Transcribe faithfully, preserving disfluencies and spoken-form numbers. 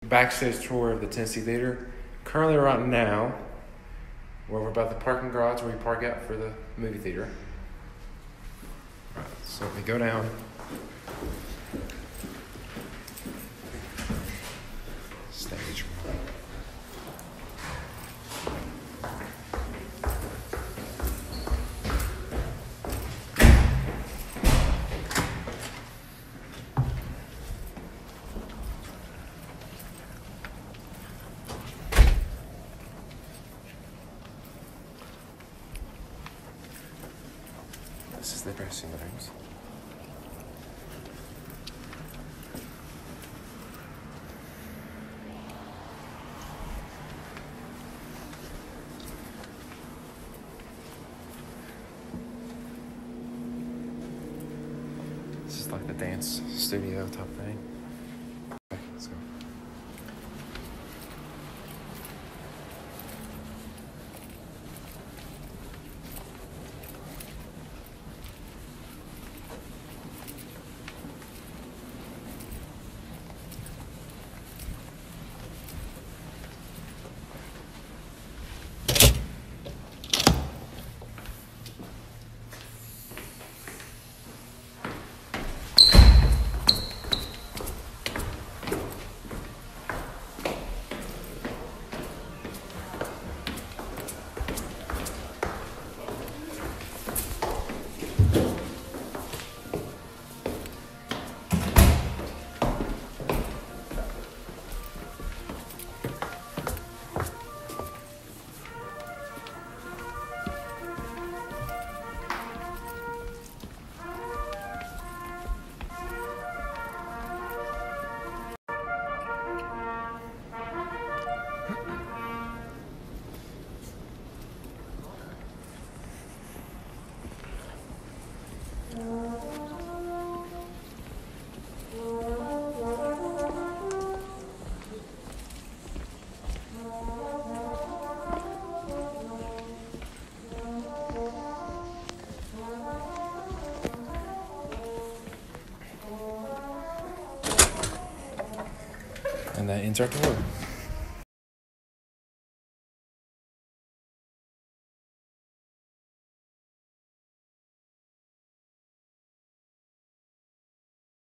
backstage tour of the Tennessee Theater. Currently, right now, where we're about the parking garage where we park out for the movie theater. Right, so we go down. Stage one. This is the dressing rooms. This is like the dance studio type thing. Okay, let's go. And that ends our tour.